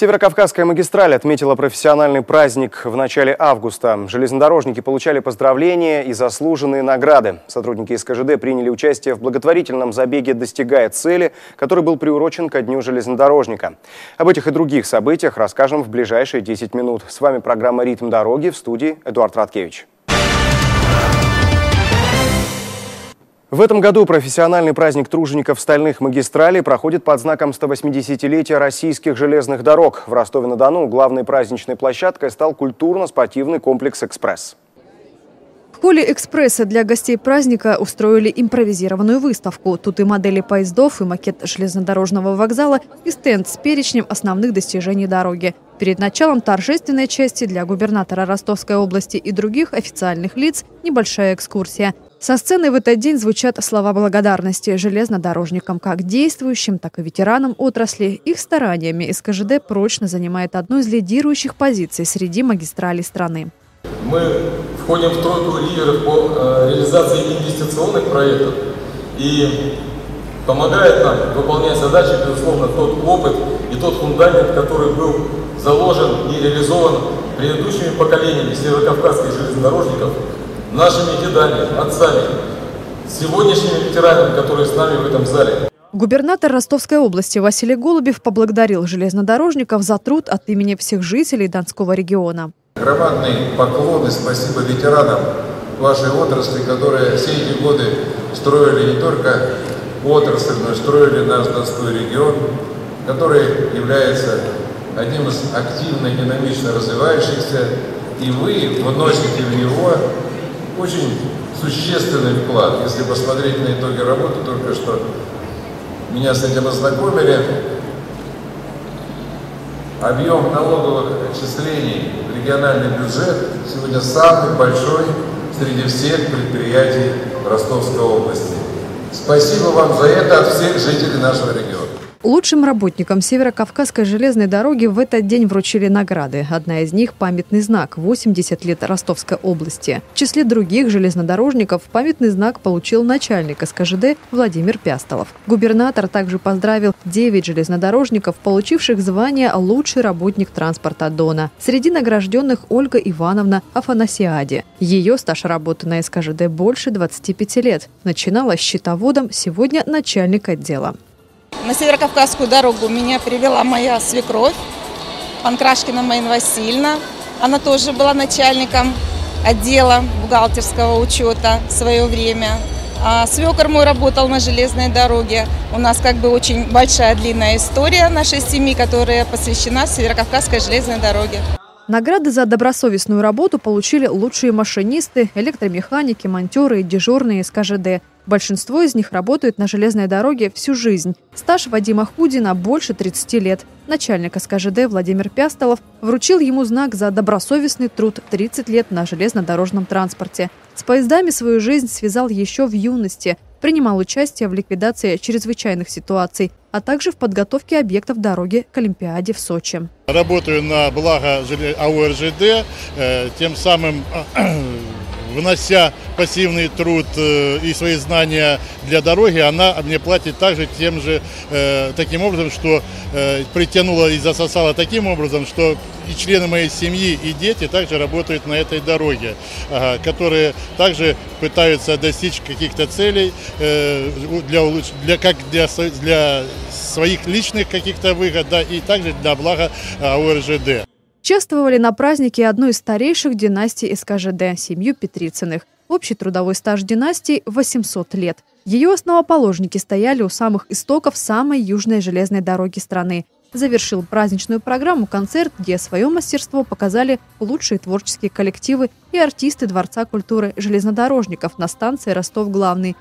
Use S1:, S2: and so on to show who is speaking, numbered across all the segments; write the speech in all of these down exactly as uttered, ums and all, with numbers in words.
S1: Северокавказская магистраль отметила профессиональный праздник в начале августа. Железнодорожники получали поздравления и заслуженные награды. Сотрудники эс ка жэ дэ приняли участие в благотворительном забеге «Достигая цели», который был приурочен ко Дню железнодорожника. Об этих и других событиях расскажем в ближайшие десять минут. С вами программа «Ритм дороги», в студии Эдуард Радкевич. В этом году профессиональный праздник тружеников стальных магистралей проходит под знаком сто восьмидесятилетия российских железных дорог. В Ростове-на-Дону главной праздничной площадкой стал культурно-спортивный комплекс «Экспресс».
S2: В холле «Экспресса» для гостей праздника устроили импровизированную выставку. Тут и модели поездов, и макет железнодорожного вокзала, и стенд с перечнем основных достижений дороги. Перед началом торжественной части для губернатора Ростовской области и других официальных лиц небольшая экскурсия. Со сцены в этот день звучат слова благодарности железнодорожникам, как действующим, так и ветеранам отрасли. Их стараниями эс ка жэ дэ прочно занимает одну из лидирующих позиций среди магистралей страны.
S3: Мы входим в тройку лидеров по реализации инвестиционных проектов, и помогает нам выполнять задачи, безусловно, тот опыт и тот фундамент, который был заложен и реализован предыдущими поколениями северокавказских железнодорожников, нашими дедами, отцами, сегодняшними ветеранами, которые с нами в этом зале.
S2: Губернатор Ростовской области Василий Голубев поблагодарил железнодорожников за труд от имени всех жителей Донского региона.
S4: Громадный поклон и спасибо ветеранам вашей отрасли, которые все эти годы строили не только отрасль, но и строили наш Донской регион, который является одним из активно и динамично развивающихся, и вы вносите в него очень существенный вклад. Если посмотреть на итоги работы, только что меня с этим ознакомили, объем налоговых отчислений в региональный бюджет сегодня самый большой среди всех предприятий Ростовской области. Спасибо вам за это от всех жителей нашего региона.
S2: Лучшим работникам Северокавказской железной дороги в этот день вручили награды. Одна из них – памятный знак «восемьдесят лет Ростовской области». В числе других железнодорожников памятный знак получил начальник эс ка жэ дэ Владимир Пястолов. Губернатор также поздравил девять железнодорожников, получивших звание «Лучший работник транспорта Дона». Среди награжденных Ольга Ивановна Афанасиади. Ее стаж работы на эс ка жэ дэ больше двадцати пяти лет. Начинала счетоводом, сегодня начальник отдела.
S5: На Северокавказскую дорогу меня привела моя свекровь, Панкрашкина Марина Васильевна. Она тоже была начальником отдела бухгалтерского учета в свое время. А свекор мой работал на железной дороге. У нас как бы очень большая длинная история нашей семьи, которая посвящена Северокавказской железной дороге.
S2: Награды за добросовестную работу получили лучшие машинисты, электромеханики, монтеры и дежурные эс ка жэ дэ. Большинство из них работают на железной дороге всю жизнь. Стаж Вадима Худина больше тридцати лет. Начальник эс ка жэ дэ Владимир Пястолов вручил ему знак за добросовестный труд тридцать лет на железнодорожном транспорте. С поездами свою жизнь связал еще в юности. Принимал участие в ликвидации чрезвычайных ситуаций, а также в подготовке объектов дороги к Олимпиаде в Сочи.
S6: Работаю на благо а о эр жэ дэ, тем самым внося пассивный труд и свои знания для дороги, она мне платит также тем же, э, таким образом, что э, притянула и засосала таким образом, что и члены моей семьи, и дети также работают на этой дороге, ага, которые также пытаются достичь каких-то целей, э, для, улуч... для, как для, для своих личных каких-то выгод, да, и также для блага а о эр жэ дэ.
S2: Участвовали на празднике одной из старейших династий эс ка жэ дэ – семью Петрицыных. Общий трудовой стаж династии – восемьсот лет. Ее основоположники стояли у самых истоков самой южной железной дороги страны. Завершил праздничную программу концерт, где свое мастерство показали лучшие творческие коллективы и артисты Дворца культуры железнодорожников на станции Ростов-Главный.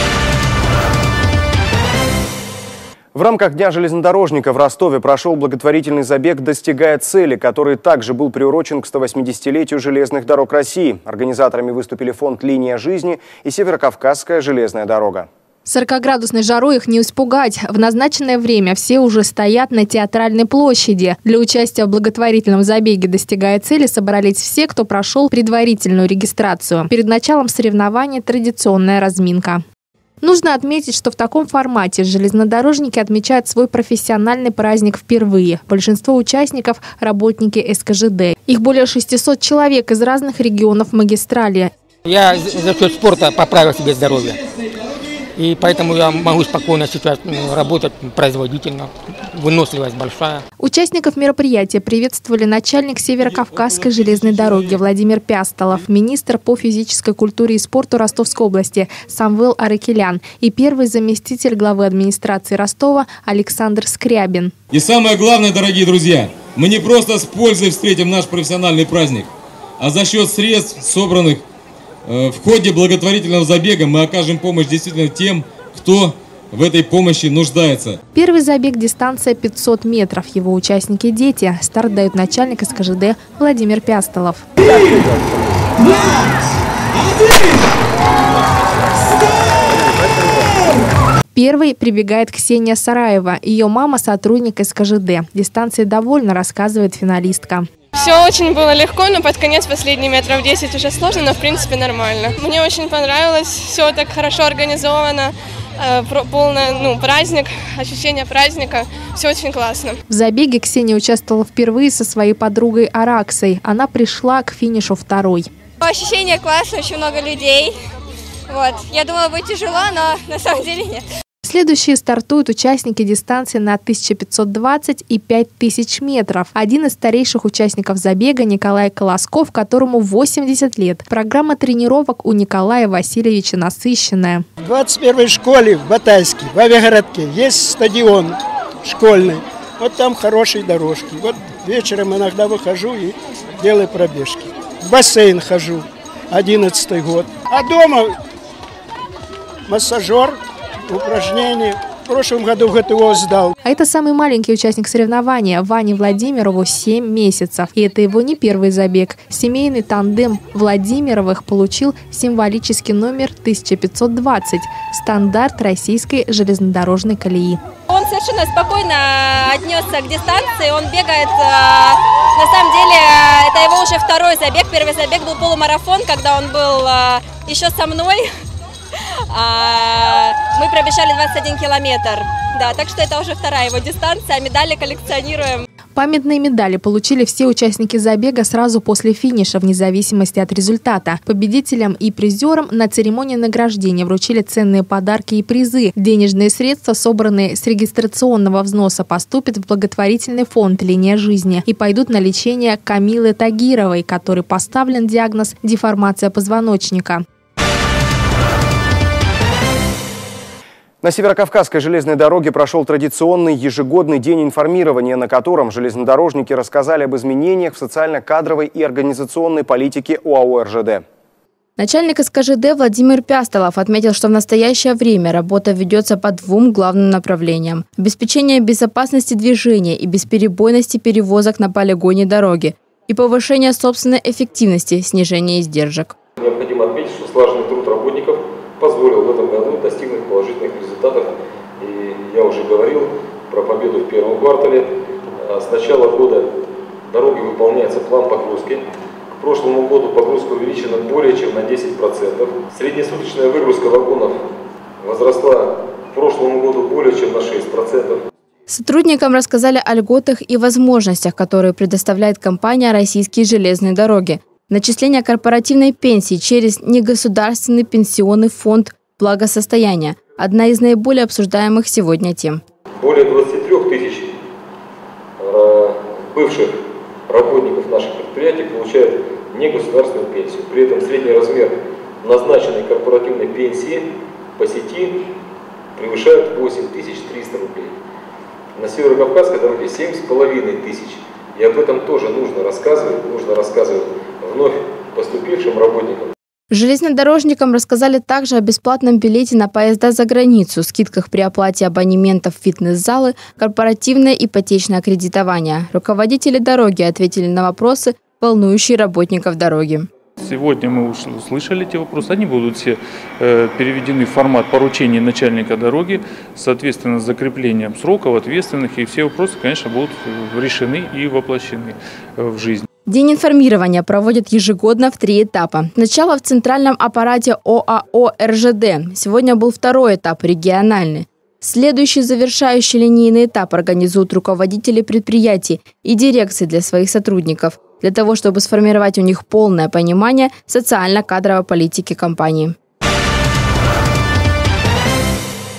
S1: В рамках Дня железнодорожника в Ростове прошел благотворительный забег «Достигая цели», который также был приурочен к сто восьмидесятилетию железных дорог России. Организаторами выступили фонд «Линия жизни» и Северокавказская железная дорога.
S7: сорокаградусной жарой их не испугать. В назначенное время все уже стоят на Театральной площади. Для участия в благотворительном забеге «Достигая цели» собрались все, кто прошел предварительную регистрацию. Перед началом соревнований традиционная разминка. Нужно отметить, что в таком формате железнодорожники отмечают свой профессиональный праздник впервые. Большинство участников – работники эс ка жэ дэ. Их более шестисот человек из разных регионов магистрали.
S8: Я за счет спорта поправил себе здоровье. И поэтому я могу спокойно сейчас работать производительно. Выносливость большая.
S7: Участников мероприятия приветствовали начальник Северо-Кавказской железной дороги Владимир Пястолов, министр по физической культуре и спорту Ростовской области Самвел Аракелян и первый заместитель главы администрации Ростова Александр Скрябин.
S9: И самое главное, дорогие друзья, мы не просто с пользой встретим наш профессиональный праздник, а за счет средств, собранных в ходе благотворительного забега, мы окажем помощь действительно тем, кто в этой помощи нуждается.
S7: Первый забег – дистанция пятьсот метров. Его участники – дети. Старт дает начальник эс ка жэ дэ Владимир Пястолов. Первой прибегает Ксения Сараева. Ее мама – сотрудник эс ка жэ дэ. Дистанции довольна, рассказывает финалистка.
S10: Все очень было легко, но под конец последние метров десять уже сложно, но в принципе нормально. Мне очень понравилось, все так хорошо организовано, полный ну, праздник, ощущение праздника, все очень классно.
S7: В забеге Ксения участвовала впервые со своей подругой Араксой. Она пришла к финишу второй.
S10: Ощущение классное, очень много людей. Вот. Я думала, будет тяжело, но на самом деле нет.
S7: Следующие стартуют участники дистанции на тысячу пятьсот двадцать и пять тысяч метров. Один из старейших участников забега Николай Колосков, которому восемьдесят лет. Программа тренировок у Николая Васильевича насыщенная.
S11: В двадцать первой школе в Батайске, в Авиагородке, есть стадион школьный. Вот там хорошие дорожки. Вот вечером иногда выхожу и делаю пробежки. В бассейн хожу, одиннадцатый год. А дома массажер, упражнения. В прошлом году гэ тэ о сдал.
S7: А это самый маленький участник соревнования. Ване Владимирову семь месяцев. И это его не первый забег. Семейный тандем Владимировых получил символический номер тысяча пятьсот двадцать. Стандарт российской железнодорожной колеи.
S10: Он совершенно спокойно отнесся к дистанции. Он бегает, на самом деле, это его уже второй забег. Первый забег был полумарафон, когда он был еще со мной. Мы пробежали двадцать один километр, да, так что это уже вторая его дистанция, медали коллекционируем.
S7: Памятные медали получили все участники забега сразу после финиша, вне зависимости от результата. Победителям и призерам на церемонии награждения вручили ценные подарки и призы. Денежные средства, собранные с регистрационного взноса, поступят в благотворительный фонд «Линия жизни» и пойдут на лечение Камилы Тагировой, которой поставлен диагноз деформация позвоночника.
S1: На Северо-Кавказской железной дороге прошел традиционный ежегодный день информирования, на котором железнодорожники рассказали об изменениях в социально-кадровой и организационной политике о а о эр жэ дэ.
S12: Начальник эс ка жэ дэ Владимир Пястолов отметил, что в настоящее время работа ведется по двум главным направлениям – обеспечение безопасности движения и бесперебойности перевозок на полигоне дороги и повышение собственной эффективности, снижение издержек.
S3: Необходимо отметить, что слаженный труд работников позволил в этом году достигнуть положительных результатов. И я уже говорил про победу в первом квартале. С начала года дороги выполняется план погрузки. К прошлому году погрузка увеличена более чем на десять процентов. Среднесуточная выгрузка вагонов возросла к прошлому году более чем на шесть процентов.
S12: Сотрудникам рассказали о льготах и возможностях, которые предоставляет компания «Российские железные дороги». Начисление корпоративной пенсии через негосударственный пенсионный фонд благосостояния – одна из наиболее обсуждаемых сегодня тем.
S3: Более двадцати трёх тысяч бывших работников наших предприятий получают негосударственную пенсию. При этом средний размер назначенной корпоративной пенсии по сети превышает восемь тысяч триста рублей. На Северо-Кавказской дороге семь с половиной тысяч. И об этом тоже нужно рассказывать, нужно рассказывать вновь поступившим работникам.
S12: Железнодорожникам рассказали также о бесплатном билете на поезда за границу, скидках при оплате абонементов в фитнес-залы, корпоративное ипотечное кредитование. Руководители дороги ответили на вопросы, волнующие работников дороги.
S13: Сегодня мы услышали эти вопросы, они будут все э, переведены в формат поручений начальника дороги, соответственно, с закреплением сроков, ответственных, и все вопросы, конечно, будут решены и воплощены в жизнь.
S12: День информирования проводят ежегодно в три этапа. Сначала в центральном аппарате ОАО эр жэ дэ. Сегодня был второй этап – региональный. Следующий завершающий линейный этап организуют руководители предприятий и дирекций для своих сотрудников, для того, чтобы сформировать у них полное понимание социально-кадровой политики компании.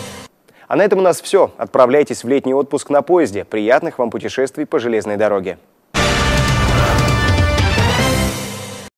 S1: А на этом у нас все. Отправляйтесь в летний отпуск на поезде. Приятных вам путешествий по железной дороге.